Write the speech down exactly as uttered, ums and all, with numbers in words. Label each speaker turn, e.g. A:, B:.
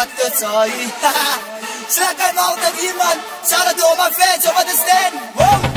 A: Doctor Toy. Será que é mal da Demon? Shout out to all my fans over the stand. Whoa.